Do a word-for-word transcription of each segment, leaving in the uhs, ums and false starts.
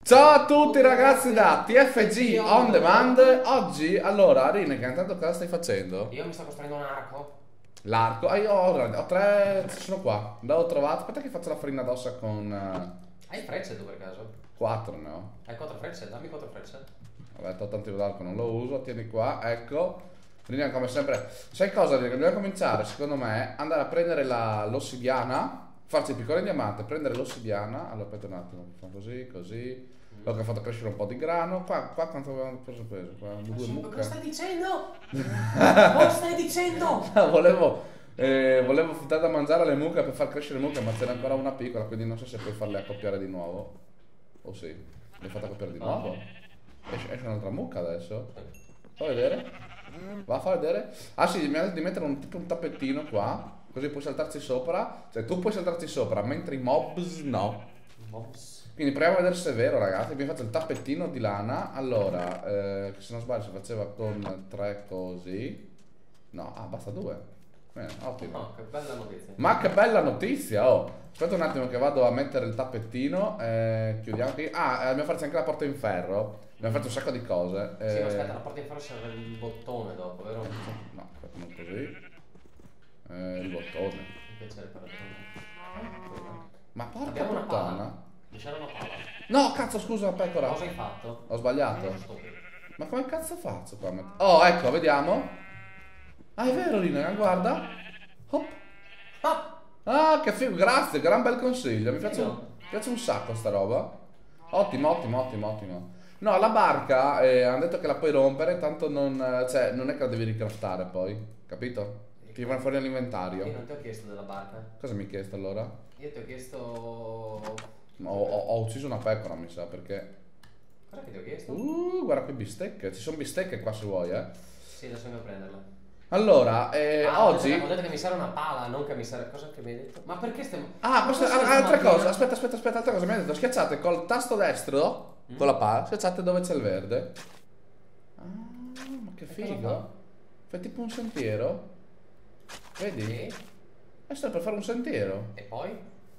Ciao a tutti ragazzi da T F G On Demand. Oggi, allora, Rinnegan, intanto cosa stai facendo? Io mi sto costruendo un arco. L'arco. Ah, io ho, ho tre, sono qua. L'ho trovato. Aspetta che faccio la farina d'ossa con uh, Hai frecce tu per caso? quattro ne ho. Hai quattro frecce? Dammi quattro frecce. Vabbè, ho tanto l'arco, non lo uso. Tieni qua, ecco. Rinnegan come sempre. Sai cosa, Rinnegan? Dobbiamo cominciare, secondo me, andare a prendere l'ossidiana, farci il piccolo in diamante, prendere l'ossidiana. Allora, aspetta un attimo. Facciamo così, così. Allora, che ho fatto crescere un po' di grano. Qua, qua quanto avevamo preso preso? Qua, due mucche. Cosa stai dicendo? Cosa stai dicendo? volevo, eh, volevo dare da mangiare alle mucche per far crescere le mucche, ma c'era ancora una piccola, quindi non so se puoi farle accoppiare di nuovo. O sì, l'hai fatta accoppiare di nuovo? Esce, esce un'altra mucca adesso. Fa vedere? Va a far vedere? Ah sì, mi ha detto di mettere un, tipo un tappettino qua, così puoi saltarci sopra. Cioè tu puoi saltarci sopra, mentre i mobs no. Mobs. Quindi proviamo a vedere se è vero, ragazzi. Abbiamo fatto il tappettino di lana. Allora, eh, se non sbaglio si faceva con tre così. No, ah, basta due. Bene, ottimo. Oh, che bella notizia. Ma che bella notizia, oh. Aspetta un attimo che vado a mettere il tappettino. Eh, chiudiamo qui. Ah, eh, dobbiamo farci anche la porta in ferro. Abbiamo fatto un sacco di cose. Eh, Sì, ma aspetta, la porta in ferro serve il bottone dopo, vero? No, aspetta, non così. Eh, il bottone. Mi piacerebbe fare il bottone. Ma porca Abbiamo una pala. puttana. Mi c'era una pala. No, cazzo, scusa, pecora. Cosa hai fatto? Ho sbagliato. Sono stupido. Ma come cazzo faccio qua? Oh, ecco, vediamo. Ah, è vero, Lina, guarda. Hop. Ah! Ah, che figo, grazie, gran bel consiglio. Mi piace, Figo. mi piace un sacco sta roba. Ottimo, ottimo, ottimo, ottimo. No, la barca, eh, hanno detto che la puoi rompere, tanto non, eh, cioè, non è che la devi ricraftare poi, capito? Ti va fuori Io all'inventario. non ti ho chiesto della barca. Cosa mi hai chiesto allora? Io ti ho chiesto... Ho, ho- ho ucciso una pecora, mi sa, perché... Cosa che ti ho chiesto? Uh, guarda qui bistecche, ci sono bistecche qua se vuoi, eh. Sì, adesso andiamo a prenderla. Allora, eh, Ah, ho detto oggi... che- ho detto che mi serve una pala, non che mi serve... Cosa che mi hai detto? Ma perché stiamo... Ah, Ma questa, cosa ah, stai altra stamattina? cosa, aspetta, aspetta, aspetta, altra cosa, mi ha detto schiacciate col tasto destro, Mm. con la pala, schiacciate dove c'è il verde. Ah, ma che E cosa figo. fa? Fai tipo un sentiero. Vedi? Sì. Questo è per fare un sentiero. E poi?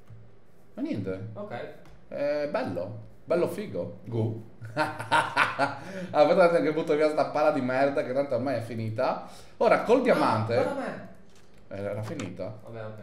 Ma niente, Ok. è bello, bello figo. Gu. Ah, guardate che butto via sta pala di merda che tanto ormai è finita. Ora, col diamante... Guarda me. Eh, Era finita. Vabbè, ok.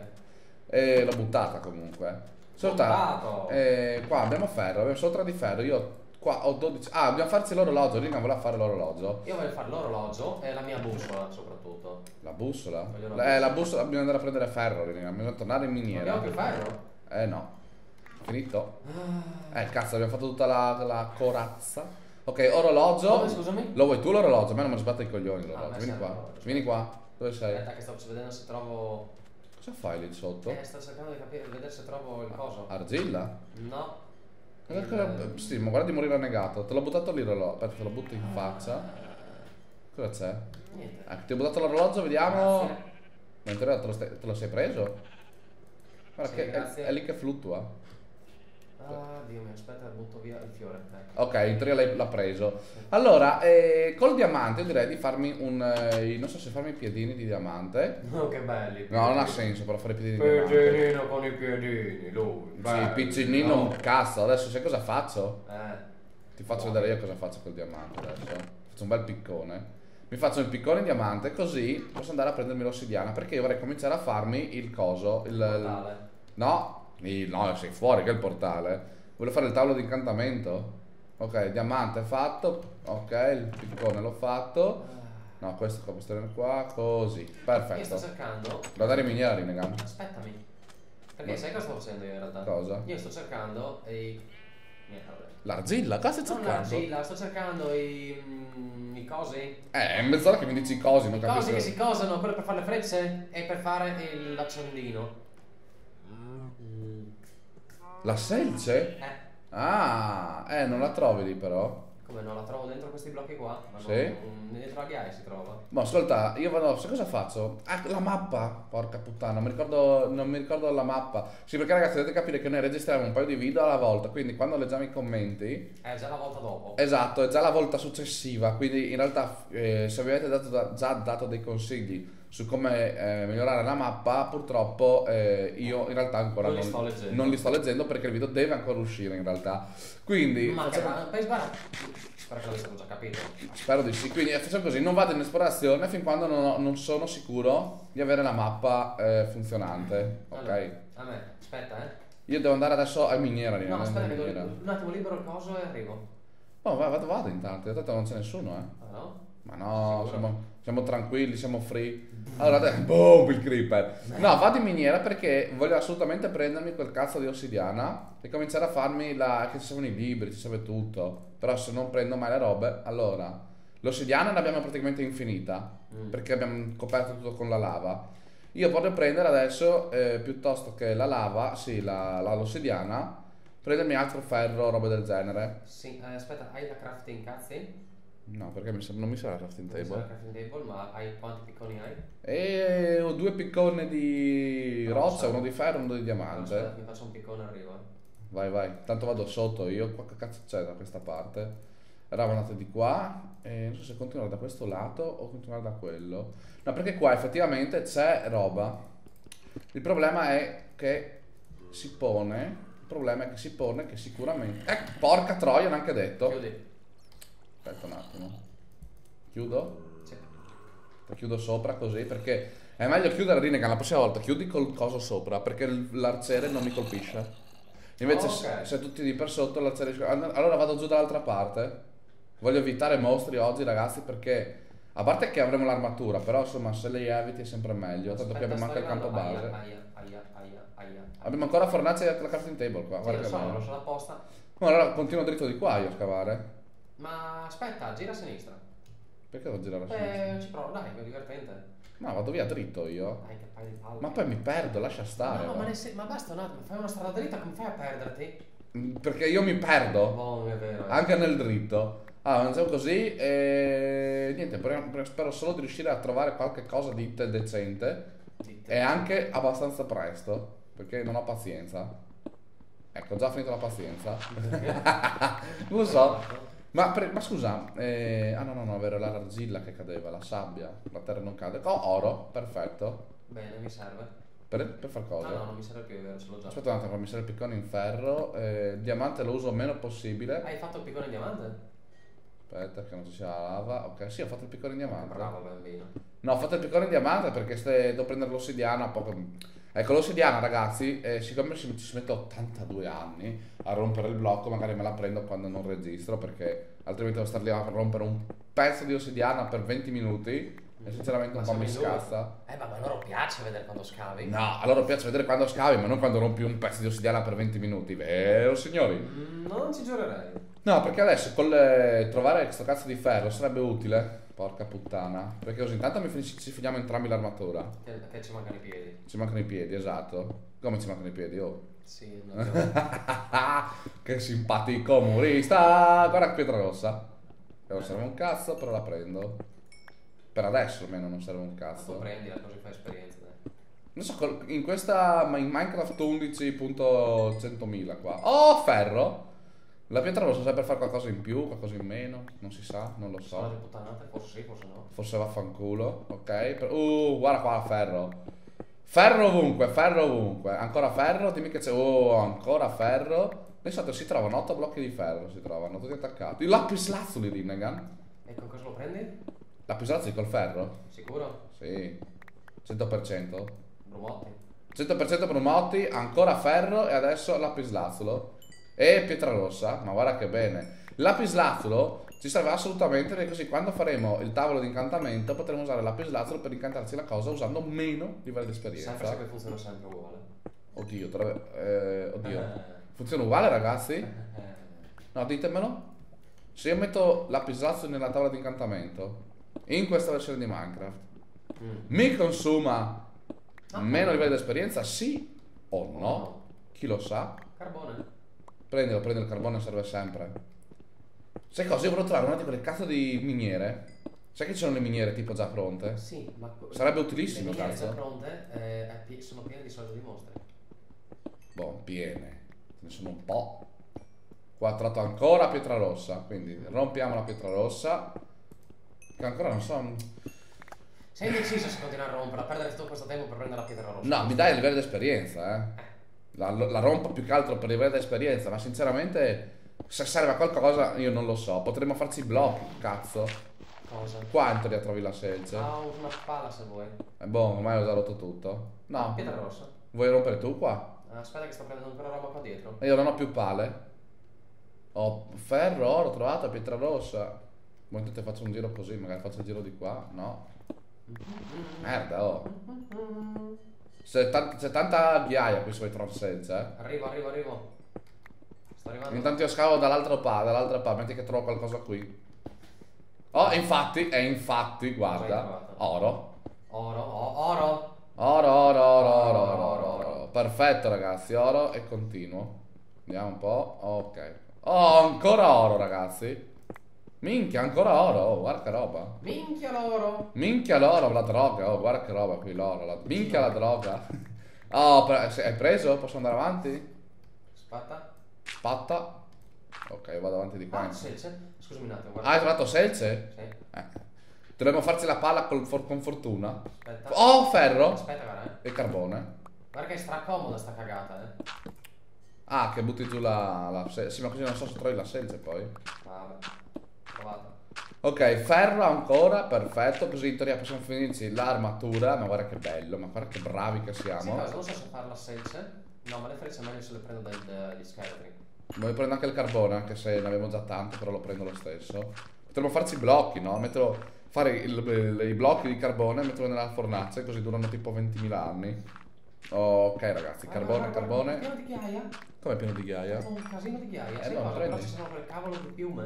E l'ho buttata comunque. Buttato. Eh, qua abbiamo ferro, abbiamo solo tre di ferro. Io qua ho dodici. Ah, dobbiamo farci l'orologio. Rina voleva fare l'orologio. Io voglio fare l'orologio e la mia bussola soprattutto. La bussola? Voglio una Eh, la bussola. bussola dobbiamo andare a prendere ferro, Rina. Dobbiamo tornare in Non miniera. abbiamo più ferro? Eh no. Finito? Ah. Eh cazzo, abbiamo fatto tutta la, la corazza. Ok, orologio. Dove, scusami? Lo vuoi tu l'orologio? A me non mi sbatte i coglioni Ah, l'orologio. beh, Vieni serve qua. l'orologio. Vieni qua. Dove sei? Aspetta che sto vedendo se trovo... Cosa fai lì sotto? Eh, sto cercando di capire, di vedere se trovo il coso. Argilla? No. Cosa- Il- cosa- Sì, ma guarda di morire annegato. Te l'ho buttato lì l'orologio. Aspetta, te lo butto in faccia. Cosa c'è? Niente. Ecco, ti ho buttato l'orologio, vediamo. Grazie. Ma in teoria te lo, stai- te lo sei preso? Guarda Sì, che è, grazie. è lì che fluttua. Ah, Dio mio, aspetta, butto via il fiore. Ecco. Ok, in teoria l'hai- l'ha preso. Allora, eh, col diamante io direi di farmi un... eh, non so se farmi i piedini di diamante. Oh, che belli. No, non ha senso però fare i piedini di diamante. Piedinino con i piedini, lui. Sì, bello. piccinino No. un cazzo. Adesso sai cosa faccio? Eh. Ti faccio vedere io cosa faccio col diamante adesso. Faccio un bel piccone. Mi faccio il piccone in diamante così posso andare a prendermi l'ossidiana. Perché io vorrei cominciare a farmi il coso. Il, il- Portale. No, il- no, sei fuori che è il portale. Voglio fare il tavolo di incantamento. Ok, diamante è fatto. Ok, il piccone l'ho fatto. No, questo qua, questo qua, così. Io sto Perfetto. cercando. Guardare in miniera, Rinnegan. Aspettami. Perché Ma- sai cosa sto facendo io in realtà? Cosa? Io sto cercando i. Niente, vabbè. L'argilla? Cosa stai Non cercando? l'argilla, sto cercando i. mm, i cosi. Eh, è mezz'ora che mi dici cosi, non I cosi capisco. che si cosano, quello per fare le frecce e per fare il- l'accendino. La selce? Eh, Ah, eh, non la trovi lì però. come no, la trovo dentro questi blocchi qua. Ma Sì? non- dentro la ghiaia si trova. Ma ascolta, io vado, sai cosa faccio? Ah, la mappa, porca puttana, non mi ricordo, non mi ricordo la mappa. Sì, perché ragazzi dovete capire che noi registriamo un paio di video alla volta, quindi quando leggiamo i commenti, Eh, già la volta dopo. esatto, è già la volta successiva, quindi in realtà eh, se vi avete dato da- già dato dei consigli su come eh, migliorare la mappa, purtroppo eh, io in realtà ancora Non li non, sto leggendo. non li sto leggendo perché il video deve ancora uscire in realtà. Quindi Ma che facciamo- va? Poi sbara. Spero che l'abbiamo già capito. spero di sì. Quindi eh, facciamo così, non vado in esplorazione fin quando non, ho- non sono sicuro di avere la mappa eh, funzionante. Ok? Allora, a me, aspetta, eh. Io devo andare adesso a miniera. No, devo andare aspetta in che devo miniera. un attimo libero il coso e arrivo. Oh, va- vado, vado intanto, in realtà non c'è nessuno, eh. Ah no? Ma no, Sicuro? siamo, siamo tranquilli, siamo free. Allora, adesso, boom, il creeper. No, vado in miniera perché voglio assolutamente prendermi quel cazzo di ossidiana e cominciare a farmi la... che ci servono i libri, ci serve tutto. Però se non prendo mai le robe, allora... L'ossidiana l'abbiamo praticamente infinita, Mm. perché abbiamo coperto tutto con la lava. Io voglio prendere adesso, eh, piuttosto che la lava, sì, la, la- l'ossidiana, prendermi altro ferro, robe del genere. Sì, eh, aspetta, hai la crafting cazzi? No, perché mi sem- non mi serve la crafting Non so la table. crafting table, ma hai quanti picconi hai? E ho due piccone di No, roccia, so. uno di ferro e uno di No, diamante. aspetta, mi faccio un piccone e arrivo. eh. Vai, vai. Tanto vado sotto io. Qua che cazzo c'è da questa parte? Eravamo andati di qua. E non so se continuare da questo lato o continuare da quello. No, perché qua effettivamente c'è roba. Il problema è che si pone. Il problema è che si pone che sicuramente. Eh, porca troia, neanche detto. Chiudi. Aspetta un attimo. Chiudo? Sì. Lo chiudo sopra così perché è meglio chiudere Rinnegan la prossima volta. Chiudi col coso sopra perché l- l'arciere non mi colpisce. Invece Oh, se, ok. se tutti lì per sotto l'arciere... Allora vado giù dall'altra parte. Voglio evitare mostri oggi ragazzi perché... A parte che avremo l'armatura, però insomma se li eviti è sempre meglio. Tanto qui Aspetta, abbiamo anche il sto campo arrivando. base. Aia, aia, aia, aia, aia. Abbiamo ancora fornace e la crafting table qua. Sì, Guarda lo che so, bello. lo so apposta. Ma allora continuo dritto di qua io a scavare. Ma aspetta, gira a sinistra. Perché devo girare a sinistra? Eh, ci provo, dai, è divertente. No, vado via dritto io. Dai, che paio di palle. Ma poi mi perdo, lascia stare. No, va. ma, ne se- ma basta un attimo, fai una strada dritta, come fai a perderti? Mm, Perché io mi perdo. Boh, è vero. eh. Anche nel dritto. Allora, facciamo così e niente, pre- pre- spero solo di riuscire a trovare qualche cosa di te- decente Zitte. e anche abbastanza presto, perché non ho pazienza. Ecco, ho già finito la pazienza. Non lo so. Ma, pre- ma scusa, eh, ah no no no, è vero, era l'argilla che cadeva, la sabbia, la terra non cade. Oh, oro, perfetto. Bene, mi serve. Per, per far cosa? No, no, non mi serve più, è vero, ce l'ho già. Aspetta un attimo, mi serve il piccone in ferro, eh, il diamante lo uso il meno possibile. Hai fatto il piccone in diamante? Aspetta che non ci sia la lava. Ok, sì, ho fatto il piccone in diamante. Bravo, bambino. No, ho fatto il piccone in diamante perché se devo prendere l'ossidiana poco... Ecco, l'ossidiana ragazzi, eh, siccome ci, ci metto ottantadue anni a rompere il blocco, magari me la prendo quando non registro perché altrimenti devo star lì a rompere un pezzo di ossidiana per venti minuti e sinceramente un Ma po' mi siamo in due. scassa. Eh, ma a loro piace vedere quando scavi. No, a loro piace vedere quando scavi, ma non quando rompi un pezzo di ossidiana per venti minuti, vero signori? Mm, non ci giurerei. No, perché adesso con le- trovare questo cazzo di ferro sarebbe utile. Porca puttana. Perché così intanto mi finisci- ci finiamo entrambi l'armatura. Che, che ci mancano i piedi. Ci mancano i piedi, esatto. Come ci mancano i piedi? Oh. Sì, non devo- Che simpatico umorista. Guarda che pietra rossa. Che non serve un cazzo, però la prendo. Per adesso almeno non serve un Ma tu cazzo. prendila così fai esperienza. Dai. Non so, col- in questa in Minecraft undici punto centomila qua. Oh, ferro. La pietra rossa serve per fare qualcosa in più, qualcosa in meno, non si sa, non lo Sono so. le puttanate, forse sì, forse no. Forse vaffanculo, ok? Per- Uh, guarda qua, ferro. Ferro ovunque, ferro ovunque. Ancora ferro, dimmi che c'è. Oh, ancora ferro. Pensate, si trovano otto blocchi di ferro, si trovano, tutti attaccati. Il lapislazzuli, Rinnegan. E con cosa lo prendi? Lapislazzuli col ferro? Sicuro? Sì. cento per cento. Brumotti. cento per cento Brumotti, ancora ferro e adesso lapislazzulo. E pietra rossa, ma guarda che bene. Lapislazzulo ci serve assolutamente perché così quando faremo il tavolo di incantamento potremo usare il lapislazzolo per incantarci la cosa usando meno livelli di Sempre esperienza. se che funziona sempre uguale. Oddio, dovrebbe- eh, oddio. Eh. Funziona uguale ragazzi? Eh. No, ditemelo. Se io metto lapislazzolo nella tavola di incantamento in questa versione di Minecraft Mm. mi consuma Ah. meno livelli di esperienza? Sì o no? No. Chi lo sa? Carbone? Prendilo, prendi il carbone, serve sempre. Sai cosa? Io vorrei trovare una di quelle cazzo di miniere. Sai che ci sono le miniere tipo già pronte? Sì, ma... Sarebbe utilissimo, le miniere cazzo. già pronte eh, è pi- sono piene di soldi di mostri. Boh, piene. Ce ne sono un po'. Qua ho trovato ancora pietra rossa. Quindi rompiamo la pietra rossa. Che ancora non so. Sei indeciso se continuare a romperla, perdere tutto questo tempo per prendere la pietra rossa. No, mi dai il livello di esperienza, eh. La, la rompo più che altro per il livello di esperienza, ma sinceramente se serve a qualcosa io non lo so. Potremmo farci i blocchi, cazzo. Cosa? Qua in teoria trovi la selce. Ah, una pala se vuoi. E boh, ormai ho già rotto tutto. No, Pietra rossa. vuoi rompere tu qua? Ah, aspetta che sto prendendo ancora roba qua dietro. E io non ho più pale. Ho ferro, oro, trovato, pietra rossa. Vuoi che te faccio un giro così, magari faccio il giro di qua? No. Merda, oh. C'è, tan- c'è tanta ghiaia qui sui selce, eh. Arrivo, arrivo, arrivo. Sto arrivando. Intanto io scavo dall'altra parte, dall'altra parte, metti che trovo qualcosa qui. Oh, infatti, e infatti, guarda. Oro. Oro, o- oro. Oro, oro, oro, oro, oro, oro, oro. Perfetto, ragazzi, oro e continuo. Vediamo un po'. Ok. Oh, ancora oro, ragazzi. Minchia, ancora oro. Oh, guarda che roba. Minchia l'oro. Minchia l'oro, la droga. Oh, guarda che roba qui, l'oro. La... Minchia la droga. Oh, pre- se- hai preso? Posso andare avanti? Aspetta. Spatta. Ok, vado avanti di qua. Ah, selce. Scusami un attimo, guarda. Ah, hai trovato selce? Sì. Eh. Dovremmo farci la palla col for- con fortuna. Aspetta. Oh, ferro. Aspetta, guarda, eh. E carbone. Guarda che è stracomoda sta cagata, eh. Ah, che butti giù la, la selce. Sì, ma così non so se trovi la selce poi. Vabbè. Trovata. Ok, ferro ancora, perfetto. Così in teoria possiamo finirci l'armatura. Ma guarda che bello, ma guarda che bravi che Sì, siamo. cosa? Non so se fare la selce. No, ma le frecce è meglio se le prendo dagli scheletri. Voglio prendere anche il carbone, anche se ne avevo già tanto, però lo prendo lo stesso. Potremmo farci i blocchi, no? Metterlo, fare il- il- i blocchi di carbone e metterlo nella fornace, così durano tipo ventimila anni. Ok, ragazzi, carbone, carbone. Pieno di ghiaia? Come pieno di ghiaia? Ho un casino di ghiaia. Eh, Sai no, cosa? prendi. Però ci sono quel cavolo di piume.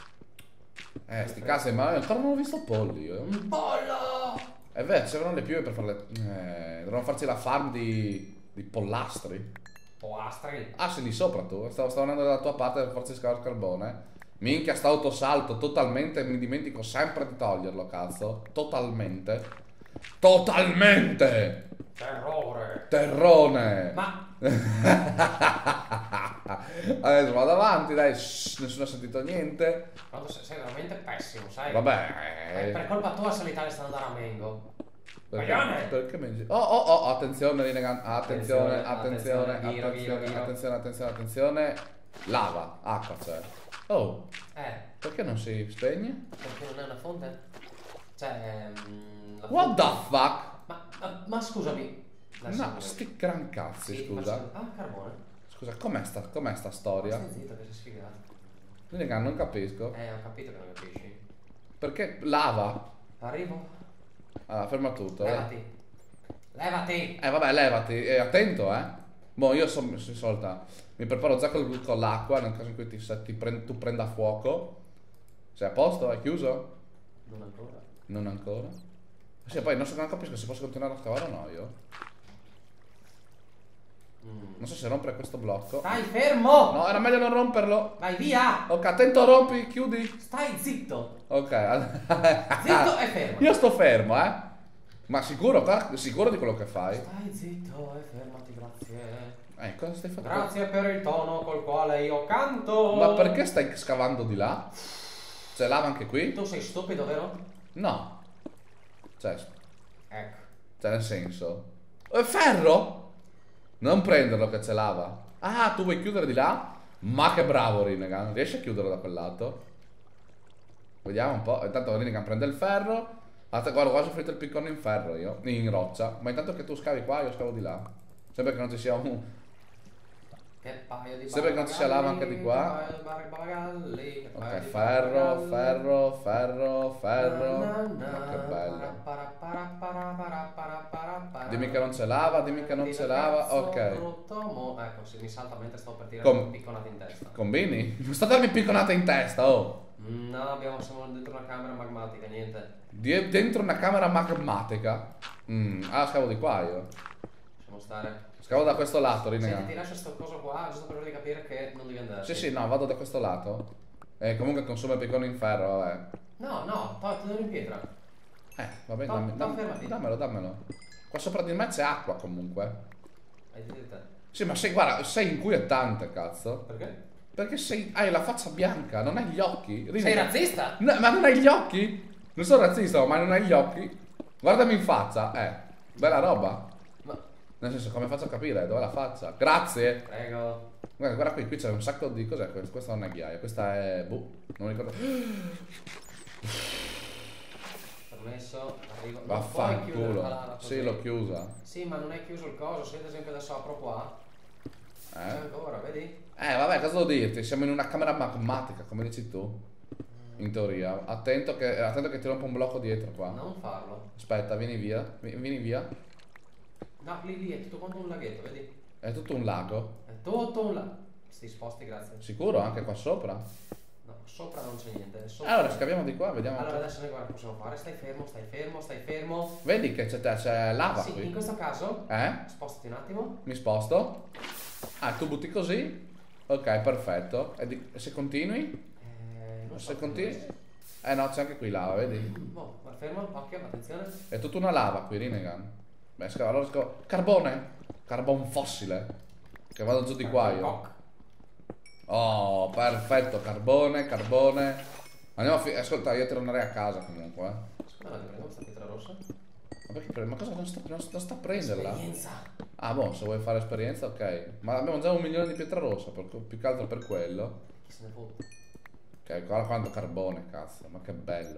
Eh, sti cazzi, ma ancora non ho visto polli. io. Un pollo! È vero, servono le piume per farle. Eh, dovremmo farci la farm di, di pollastri. Poastri. Ah, sei lì sopra tu. Stavo, stavo andando dalla tua parte per farci scavare il carbone. Minchia, sta autosalto totalmente. Mi dimentico sempre di toglierlo, cazzo. Totalmente. Totalmente! Terrore. Terrone! Ma Adesso vado avanti, dai. Shh, nessuno ha sentito niente. quando sei, sei veramente pessimo, sai? È Vabbè. per colpa tua se l'Italia sta andando a Mengo. Perché, Coglione! perché mi dici? Oh, oh, oh, attenzione, Rinnegan. Attenzione, attenzione, Attenzione, ghiro, ghiro, attenzione, ghiro. attenzione, attenzione, attenzione. Lava, acqua c'è. Oh, Eh, perché non si spegne? perché non è una fonte? Cioè, ehm, la What fonte- the fuck? Ma, ma, ma scusami. Adesso No, mi- sti gran cazzi, Sì, scusa. ma- Ah, carbone. Scusa, com'è sta, com'è sta storia? Stai zitto che sei sfigato. Rinnegan, non capisco. Eh, ho capito che non capisci. Perché lava? Arrivo. Allora, ferma tutto. eh. Levati. Levati. Eh vabbè, levati, e attento, eh. Boh, io sono si solta. Mi preparo già col- con l'acqua nel caso in cui ti, se ti prend- tu prenda fuoco. Sei a posto? È chiuso? Non ancora. Non ancora. Sì, poi non so, non capisco se posso continuare a scavare o no io. Mm. Non so se rompere questo blocco. Stai fermo! No, era meglio non romperlo. Vai via! Ok, attento, rompi, chiudi. Stai zitto! Ok. Zitto e fermo! Io sto fermo, eh. Ma sicuro, guarda, sicuro di quello che fai? Stai zitto e fermati, grazie. Eh, cosa stai facendo? Grazie per il tono col quale io canto. Ma perché stai scavando di là? C'è lava anche qui? Tu sei stupido, vero? No. Cioè, Ecco. cioè nel senso. È ferro? Non prenderlo che c'è lava. Ah, tu vuoi chiudere di là? Ma che bravo Rinnegan. Riesci a chiuderlo da quel lato? Vediamo un po'. Intanto Rinnegan prende il ferro. Ah, te- guarda, quasi ho finito il piccone in ferro io. In roccia. Ma intanto che tu scavi qua, io scavo di là. Sembra che non ci sia un. Che paio di Sembra che non ci sia lava anche di qua. Che paio di baragalli, che paio Ok, di ferro, baragalli. ferro, ferro, ferro. Na, na, Ma che bello. para, para, para, para, para, para, para. Dimmi che non c'è lava, dimmi che non c'è lava. Cazzo, Ok. brutto mo- Ecco, se mi salta mentre sto per tirare Com- un picconata in testa. Combini? Non sta a darmi picconata in testa, oh. No, abbiamo, siamo dentro una camera magmatica, niente. Die- dentro una camera magmatica. Mm, ah, scavo di qua io. Lasciamo stare. Scavo da questo lato, Senti, ti Rinnegan. lascio sto coso qua, giusto per farvi capire che non devi andare. Sì, sì, no, vado da questo lato. E comunque consuma il piccone in ferro, vabbè. No, no, to- te lo in pietra. Eh, va bene, No, dammi, no, dammi- fermati. dammelo, dammelo. Qua sopra di me c'è acqua comunque. Hai detto te. Sì, ma sei, guarda, sei inquietante, cazzo. Perché? Perché sei, hai la faccia bianca, non hai gli occhi. Sei Rinnegan. razzista? No, ma non hai gli occhi? Non sono razzista, ma non hai gli occhi. Guardami in faccia, eh. Bella roba. Ma, Nel senso, come faccio a capire? Dov'è la faccia? Grazie. prego. Guarda, guarda qui, qui c'è un sacco di... Cos'è questo? Questa non è ghiaia, questa è... Boh, non mi ricordo. Permesso, arrivo. Non puoi chiudere Vaffanculo. la lava così. Sì, l'ho chiusa. Sì, ma non è chiuso il coso, se ad esempio adesso apro qua. C'è Eh? ancora, vedi? Eh, vabbè, cosa devo dirti? Siamo in una camera magmatica, come dici tu. In teoria. Attento che, attento che ti rompo un blocco dietro qua. Non farlo. Aspetta, vieni via. Vi- Vieni via. No, lì lì è tutto quanto un laghetto, vedi? È tutto un lago. È tutto un lago. Sti sposti, grazie. Sicuro? Anche qua sopra? No, sopra non c'è niente. è Sopra. Allora, scaviamo di qua, vediamo. Allora adesso noi guarda cosa possiamo fare. Stai fermo, stai fermo, stai fermo. Vedi che c'è, c'è lava Sì, in qui. questo caso, Eh? spostati un attimo. Mi sposto. Ah, tu butti così? Ok, perfetto. E di- se continui? Eh, non so Se come continui? dove- Eh no, c'è anche qui lava, vedi? Boh, guarda, fermo, occhio, attenzione. È tutta una lava qui, Rinnegan. Beh, scava, allora scava. Carbone! Carbon fossile. Che vado giù di qua io. Coc. Oh, perfetto, carbone, carbone. Andiamo a fi- ascolta, io tornerei a casa comunque. eh. Scusa, ti prendo questa pietra rossa. Ma perché pre- ma cosa non sta, non sta, non sta a prenderla? Esperienza. Ah, boh, se vuoi fare esperienza, ok. Ma abbiamo già un milione di pietra rossa, per- più che altro per quello. Chi se ne fotte? Ok, guarda quanto carbone, cazzo, ma che bello.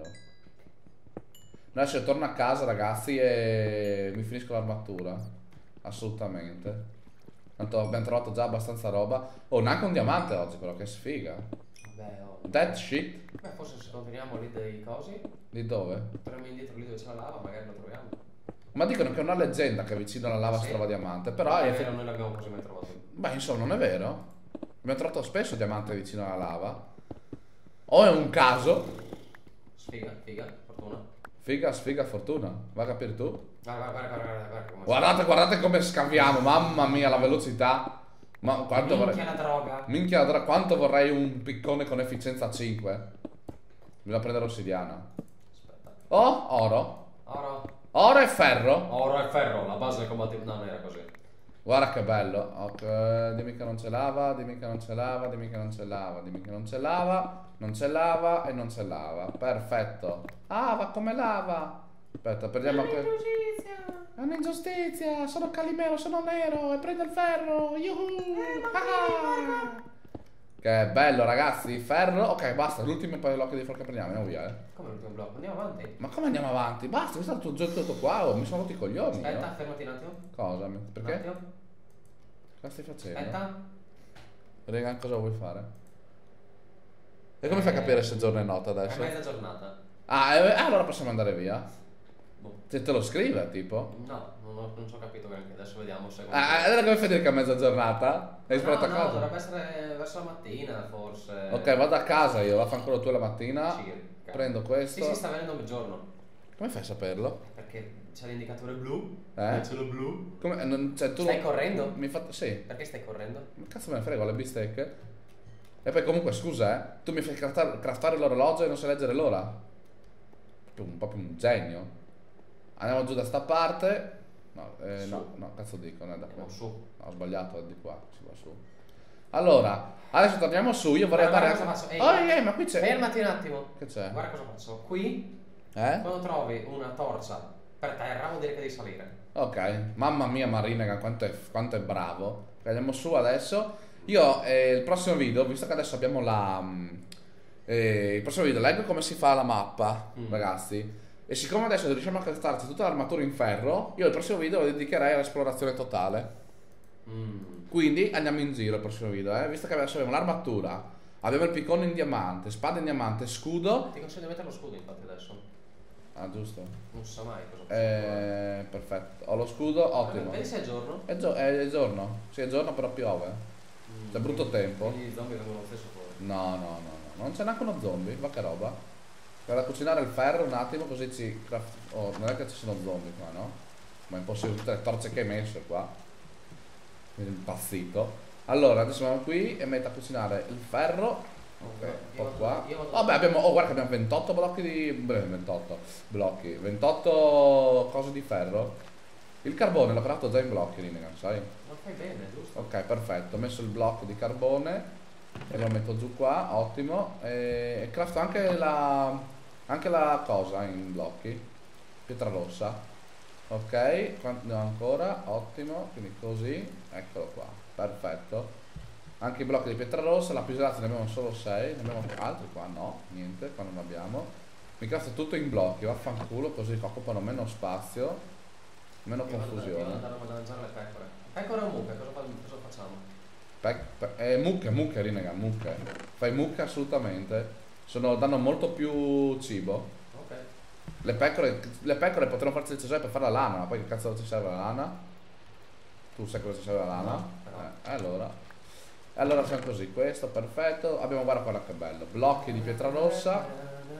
No, adesso io torno a casa, ragazzi, e mi finisco l'armatura. Assolutamente. Tanto abbiamo trovato già abbastanza roba. Oh, neanche un diamante oggi, però, che sfiga. Vabbè, oh. That shit. Beh, forse se continuiamo lì dei cosi, Di dove? torniamo indietro lì dove c'è la lava, magari lo troviamo. Ma dicono che è una leggenda che vicino alla lava Sì. si trova diamante. Però Ah, è è effe- vero, noi l'abbiamo quasi mai trovato. Beh, insomma, non è vero. Abbiamo trovato spesso diamante vicino alla lava. O è un caso. Sfiga, figa, fortuna. Figa, sfiga, fortuna. Va a capire tu? Guarda, guarda, guarda, guarda, guarda come Guardate, guardate come scaviamo. Mamma mia, la velocità. Ma quanto Minchia vorrei... la droga. Minchia, allora, quanto vorrei un piccone con efficienza cinque. Bisogna prendere ossidiana. Aspetta. Oh, oro. Oro. Oro e ferro. Oro e ferro, la base del combattimento. No, non era così. Guarda che bello. Ok, dimmi che non c'è lava, dimmi che non c'è lava, dimmi che non c'è lava, dimmi che non c'è lava, non c'è lava e non c'è lava. Perfetto. Ah, va come lava. Aspetta, prendiamo que- È un'ingiustizia, sono Calimero, sono nero e prendo il ferro. Yuhu! Ah! Che bello, ragazzi, ferro. Ok, basta, l'ultimo paio di blocchi di ferro che prendiamo, andiamo via, eh. Come l'ultimo blocco? Andiamo avanti. Ma come andiamo avanti? Basta, mi sta tutto giù tutto qua, oh, mi sono rotti i coglioni. Aspetta, no? fermati un attimo. Cosa? Un Perché? attimo. Cosa stai facendo? Aspetta. Rega, cosa vuoi fare? E come fai a capire se giorno e notte È adesso? mezza giornata. Ah, eh, allora possiamo andare via. Boh. Se te lo scrive, tipo. No, non ho, non ci ho capito granché. Adesso vediamo se. Ah, allora come fai a dire che è mezza giornata? Hai no, sparato a no, casa? dovrebbe essere verso la mattina, forse. Ok, vado a casa io, vaffanculo tu la mattina. Circa. Prendo questo. Sì, sì, sta venendo mezzogiorno. Come fai a saperlo? Perché c'è l'indicatore blu. Eh? C'è lo blu. Come, non, cioè, tu Stai lo- correndo? Mi fa... Sì. Perché stai correndo? Ma cazzo me ne frego, le bistecche. E poi comunque, scusa, eh. Tu mi fai craftare, craftare l'orologio e non sai leggere l'ora. Proprio un, proprio un genio. Andiamo giù da sta parte. No, eh, Su. no, no, cazzo dico, non è da qua. Andiamo su. No, ho sbagliato, è di qua, si va su. Allora, adesso torniamo su, io vorrei Guarda, andare guarda cosa a... faccio. Ehi, Oh, ehi, ma qui c'è... Fermati un attimo. Che c'è? Guarda cosa faccio. Qui, Eh? quando trovi una torcia per terra, vuol dire che devi salire. Ok, mamma mia Marina, quanto è, quanto è bravo. Andiamo su adesso. Io eh, il prossimo video, visto che adesso abbiamo la... mm, eh, il prossimo video leggo come si fa la mappa, Mm. ragazzi. E siccome adesso riusciamo a craftarci tutta l'armatura in ferro, io il prossimo video lo dedicherei all'esplorazione totale. Mm. Quindi andiamo in giro il prossimo video, eh. Visto che adesso abbiamo l'armatura, abbiamo il piccone in diamante, spada in diamante, scudo. Ti consiglio di mettere lo scudo infatti adesso. Ah, giusto. Non si sa mai cosa può succedere. Eh, perfetto. Ho lo scudo, ottimo. Vedi se è giorno? È, gio- è giorno. Sì, è giorno, però piove. Mm. C'è brutto tempo. Quindi i zombie vengono lo stesso fuori. No, no, no, no. Non c'è neanche uno zombie, ma che roba. Vado a cucinare il ferro un attimo così ci craft... Oh, non è che ci sono zombie qua, no? Ma è impossibile, tutte le torce che hai messo qua. Mi è impazzito. Allora, adesso siamo qui e metto a cucinare il ferro. Ok, Io un po' vado- qua. io vado- Vabbè, abbiamo... Oh, guarda che abbiamo ventotto blocchi di... Beh, ventotto blocchi. ventotto cose di ferro. Il carbone l'ho creato già in blocchi, Rinnegan, sai? Non fai bene, giusto? Ok, perfetto. Ho messo il blocco di carbone e lo metto giù qua, ottimo. E, e crafto anche la, anche la cosa in blocchi. pietra rossa. Ok, quanti ne ho ancora? Ottimo, quindi così, eccolo qua, perfetto. Anche i blocchi di pietra rossa, lapislazzi ne abbiamo solo sei, ne abbiamo altri qua? No, niente, qua non abbiamo. Mi cazzo tutto in blocchi, vaffanculo, così occupano meno spazio, meno Devo confusione. andare a mangiare le pecore. Pecore o mucche, cosa, fa- cosa facciamo? Pe pe eh, mucche, mucche, Rinnegan, mucche. Fai mucche assolutamente, sono, danno molto più cibo. Ok. Le pecore, le pecore potranno farsi il cesaio per fare la lana, ma poi che cazzo ci serve la lana? Tu sai cosa ci serve la lana? No, però. Eh, allora. Allora facciamo così, questo perfetto. Abbiamo, guarda qua che bello. Blocchi di pietra rossa.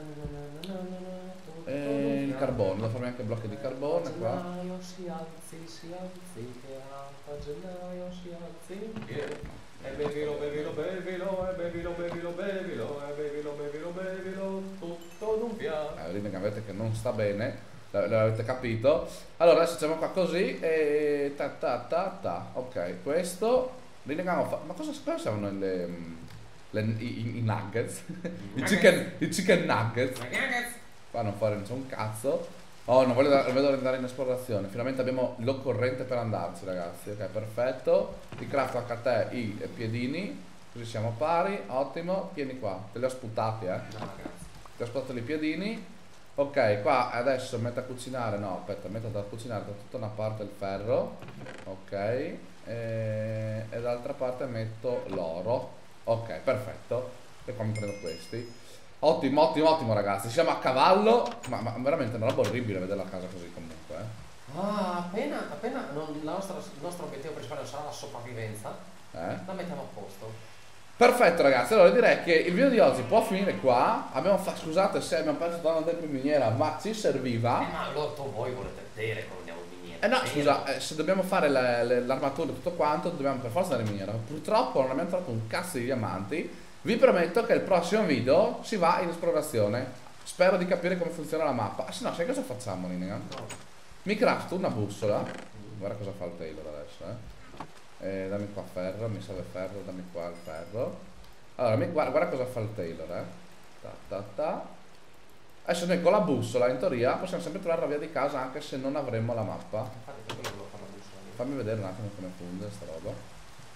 E il carbone, devo farmi anche blocchi di carbone qua. Gennaio si alzi, si alzi, che alfa gennaio si alzi. E bevilo, bevilo, bevilo, e bevilo, bevilo, bevilo, e bevilo, bevilo, bevilo, tutto d'un piano. Eh, Rinnegan, vedete che non sta bene. L'avete capito? Allora adesso facciamo qua così e ta ta ta ta. Ok, questo. Rinnegan, ma cosa, cosa servono le, le, i, i nuggets? I chicken, i chicken nuggets. Qua non fare, non c'è un cazzo. Oh, non voglio, non vedo andare in esplorazione. Finalmente abbiamo l'occorrente per andarci, ragazzi. Ok, perfetto. Ti crafto anche a te i piedini. Così siamo pari. Ottimo. Tieni qua. Te li ho sputati, eh. No, ragazzi. Ti ho sputato i piedini. Ok, qua adesso metto a cucinare. No, aspetta, metto da cucinare da tutta una parte il ferro. Ok. E, e dall'altra parte metto l'oro. Ok, perfetto. E qua mi prendo questi. Ottimo, ottimo, ottimo, ragazzi. Siamo a cavallo. Ma, ma veramente è una roba orribile vedere la casa così comunque, eh. Ah, appena, appena non, la nostra, il nostro obiettivo principale non sarà la sopravvivenza, Eh? la mettiamo a posto. Perfetto, ragazzi. Allora direi che il video di oggi può finire qua. Abbiamo fatto, scusate se abbiamo perso tanto tempo in miniera, ma ci serviva. Eh, ma allora tu voi volete vedere come andiamo in miniera? Eh no, Vero? scusa, eh, se dobbiamo fare le- le- l'armatura e tutto quanto, dobbiamo per forza andare in miniera. Purtroppo non abbiamo trovato un cazzo di diamanti. Vi prometto che il prossimo video si va in esplorazione. Spero di capire come funziona la mappa. Ah, se no, sai cosa facciamo, Rinnegan? No. Mi crafto una bussola. Guarda cosa fa il Taylor adesso, eh. Eh, dammi qua ferro, mi serve ferro, dammi qua il ferro. Allora, mi- guarda, guarda cosa fa il Taylor, eh. Ta ta ta. Adesso noi con la bussola, in teoria, possiamo sempre trovare la via di casa anche se non avremmo la mappa. Infatti per quello volevo fare la bussola lì. Fammi vedere un attimo come funge sta roba.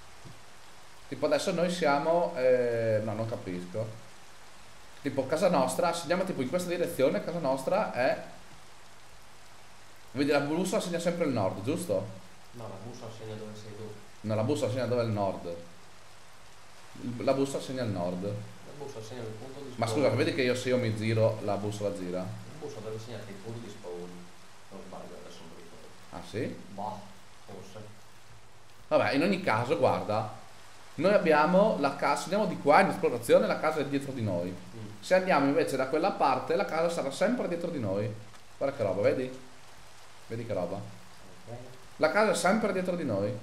Tipo adesso noi siamo... Eh, no, non capisco. Tipo casa nostra, se andiamo tipo in questa direzione, casa nostra è... Vedi, la bussola segna sempre il nord, giusto? No, la bussola segna dove sei tu. No, la bussola segna dove è il nord. La bussola segna il nord. La bussola segna il punto di spawn. Ma scusa, vedi che io se io mi giro, la bussola gira? La bussola deve segnare il punto di spawn. Non sbaglio, adesso non mi ricordo. Ah sì? Bah, forse. Vabbè, in ogni caso, guarda. Noi abbiamo la casa, se andiamo di qua in esplorazione, la casa è dietro di noi. Mm. Se andiamo invece da quella parte, la casa sarà sempre dietro di noi. Guarda che roba, vedi? Vedi che roba? Ok. La casa è sempre dietro di noi.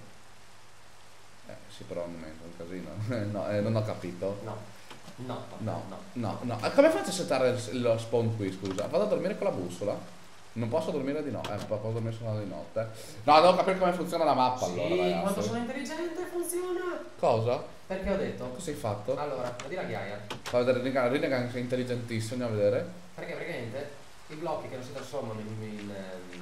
Eh, sì, però un momento, è un casino. No, eh, non ho capito. No. No, No, no. no, no. Eh, Come faccio a settare il- lo spawn qui, scusa? Vado a dormire con la bussola? Non posso dormire di notte. Eh, posso dormire solo di notte. No, devo capire come funziona la mappa Sì, allora, ragazzi. quando sono intelligente funziona. Cosa? Perché ho detto? Cosa hai fatto? Allora, vedi la ghiaia. Fa vedere Rinnegan, Rinnegan che è intelligentissimo, andiamo a vedere. Perché praticamente i blocchi che non si trasformano in, in, ehm,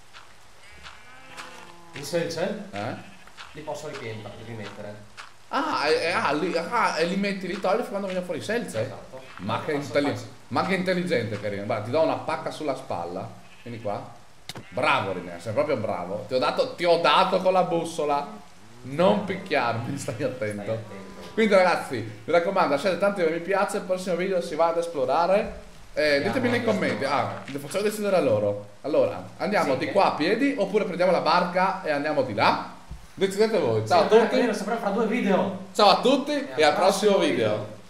in selce Eh? li posso ripienta- rimettere. Ah, e, e- ah, li, ah, e li metti, li togli quando viene fuori i selze? Esatto. Ma che, Posso- intelli- posso- ma che intelligente, carino. Guarda, ti do una pacca sulla spalla. Vieni qua. Bravo, Rinnegan, sei proprio bravo. Ti ho dato, ti ho dato con la bussola. Non picchiarmi, stai Stai attento. attento. Quindi ragazzi, mi raccomando, lasciate tanti mi piace, il prossimo video si va ad esplorare. Eh, ditemi nei commenti, ah, lo facciamo decidere a loro. Allora, andiamo Sì, di che- qua a piedi oppure prendiamo la barca e andiamo di là? Decidete voi. Ciao a Sì, tutti. Lo saprò fra due video. Ciao a tutti e al prossimo video.